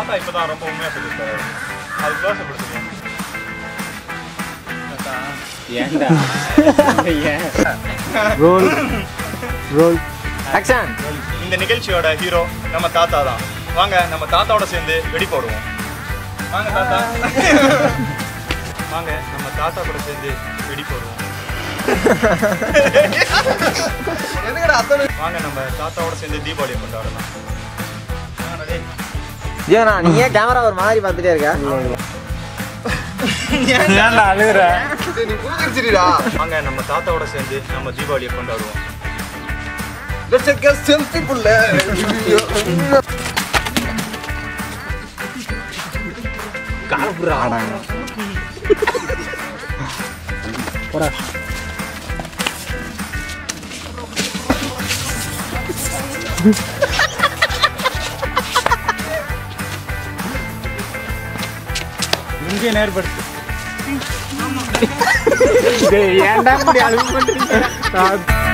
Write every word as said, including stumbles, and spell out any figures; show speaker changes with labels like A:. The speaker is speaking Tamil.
A: தாத்தா இப்பதான் ரொம்ப உண்மையா சொல்லியிருக்காரு. அது க்ளோஸ் கொடுத்துருங்க.
B: ஏண்டா ரோல் ரோல் ஆக்ஷன்.
A: இந்த நிகழ்ச்சியோட ஹீரோ நம்ம தாத்தா தான். வாங்க நம்ம தாத்தாவோட சேர்ந்து வெடி போடுவோம். வாங்க தாத்தா. வாங்க நம்ம தாத்தா கூட சேர்ந்து வெடி போடுவோம். வாங்க நம்ம தாத்தாவோட சேர்ந்து தீபாவளியை கொண்டாடலாம்.
B: ஜீவனா நீ ஏன் கேமரா ஒரு மாதிரி பார்த்துட்டே இருக்க? அழுகுற.
A: வாங்க நம்ம தாத்தாவோட சேர்ந்து நம்ம தீபாவளியை கொண்டாடுவோம்.
C: செல்ஃபி புள்ள
B: காலப்புறா போடா.
A: இங்கே நேர்படுத்து.
B: ஏன்டா இப்படி அழுகு பண்றீங்க?